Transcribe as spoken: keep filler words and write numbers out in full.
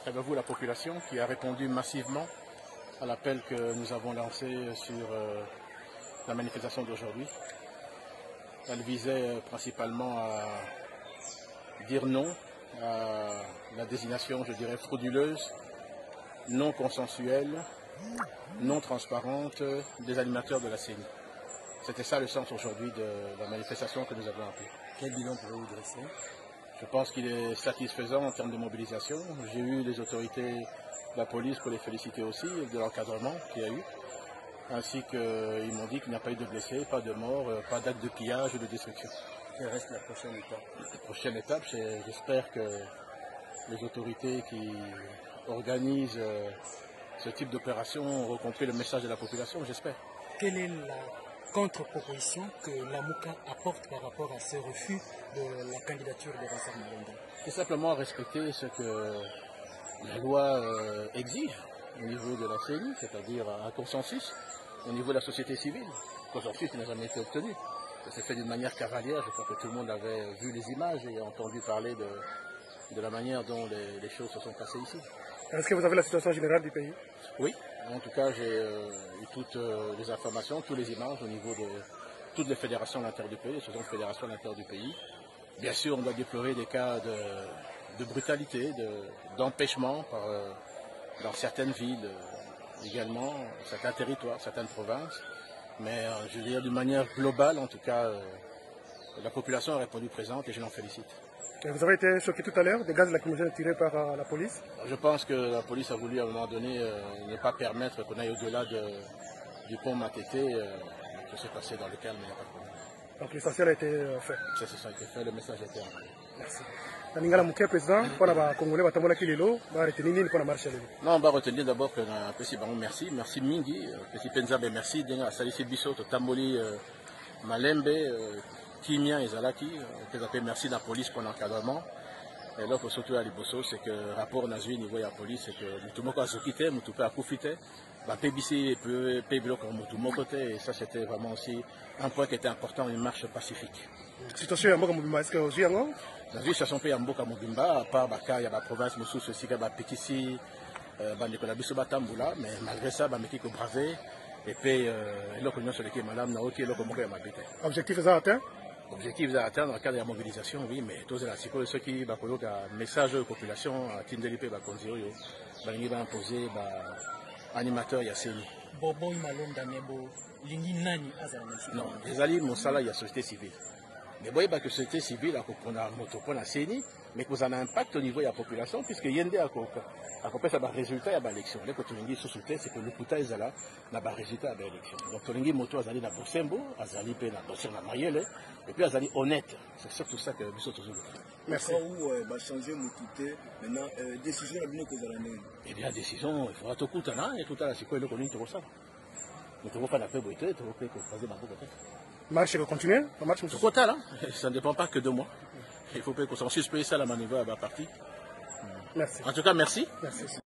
travers vous la population qui a répondu massivement à l'appel que nous avons lancé sur euh, la manifestation d'aujourd'hui. Elle visait principalement à dire non à la désignation, je dirais, frauduleuse, non consensuelle, non transparente des animateurs de la C E N I. C'était ça le sens aujourd'hui de la manifestation que nous avons appelée. Quel bilan pouvez-vous dresser? Je pense qu'il est satisfaisant en termes de mobilisation. J'ai eu les autorités de la police pour les féliciter aussi, de l'encadrement qu'il y a eu, ainsi qu'ils m'ont dit qu'il n'y a pas eu de blessés, pas de morts, pas d'acte de pillage ou de destruction. Quelle reste la prochaine étape? La prochaine étape, j'espère que les autorités qui organisent ce type d'opération ont compris le message de la population, j'espère. Quelle est la contre-proposition que la Mouka apporte par rapport à ce refus de la candidature de Vincent Malonda? C'est simplement respecter ce que la loi euh, exige au niveau de la C E N I, c'est-à-dire un consensus au niveau de la société civile. Un consensus qui n'a jamais été obtenu. Ça s'est fait d'une manière cavalière, je crois que tout le monde avait vu les images et entendu parler de, de la manière dont les, les choses se sont passées ici. Est-ce que vous avez la situation générale du pays? Oui, en tout cas j'ai euh, eu toutes euh, les informations, toutes les images au niveau de toutes les fédérations à l'intérieur du pays, les soixante fédérations à l'intérieur du pays. Bien sûr, on doit déplorer des cas de, de brutalité, d'empêchement de, euh, dans certaines villes euh, également, certains territoires, certaines provinces. Mais euh, je veux dire d'une manière globale, en tout cas, euh, la population a répondu présente et je l'en félicite. Vous avez été choqué tout à l'heure des gaz lacrymogènes tirés par euh, la police? Je pense que la police a voulu à un moment donné euh, ne pas permettre qu'on aille au-delà de, du pont Matété, euh, que c'est passé dans le calme, il n'y a pas de problème. Donc l'essentiel a été euh, fait. Ça, ça a été fait, le message a été envoyé. Merci. Ningala Mouké, président, pour la Congolais, va t'amener Kilelo, va retenir ni pour la marche. Non, on va retenir d'abord que un petit baron, merci, merci Mingi, petit Penzabe, merci, Denga, Salisi Bisso, Tamboli, Malembe, Kimia et Zalaki, merci à la police pour l'encadrement. Et là, pour surtout à Liboso, c'est que le rapport Nazui niveau de la police, c'est que Moutoumoko a Zokite, Moutoupe a Koufite, P B C peut payer comme Moutoumoko, et ça c'était vraiment aussi un point qui était important, une marche pacifique. Situation à Mboka Mobimba, est-ce que vous avez un la vie, ça sont payés à Mboka Mobimba, à part Baka, il y a la province, Moussou, ceci, il y a la Pétissi, Bandikola Bisoba Tamboula, mais malgré ça, Bameki bravé, et puis, l'autre union sur lequel madame Naoki, l'autre Mboka m'habite. Objectif est atteint? Objectif est atteint dans le cadre de la mobilisation, oui, mais tous les articles, ceux qui ont un message de population, à Tindelipe, Bakonzio, Balingi va imposer, animateur, il y a C E N I. Bobo Malonda Nebo, Lingi Nani Azana. Non, les alliés, mon salaire, il y a société civile. Mais vous voyez que la société civile a un la C E N I, mais que vous avez un impact au niveau de la population, puisque Yende a un résultat de l'élection. Là, quand on dit sous-souté, c'est que le Kouta est là, n'a pas résultat de l'élection. Donc, on dit moto azali na Bosembo, azali pe na Bosembo na Mayele, et puis azali honnête. C'est surtout ça que nous sommes toujours. Merci. Où va changer Moutouté, maintenant, décision à bien que vous allez. Eh bien, décision, il faudra tout coûter là, et tout à l'heure, c'est quoi le connu de ça? Nous devons faire la paix, nous devons faire la paix. Marche va continuer? La marche Ce quota là, ça ne dépend pas que de moi. Il faut que le consensus paye ça la manœuvre à la partie. Merci. En tout cas, merci. Merci.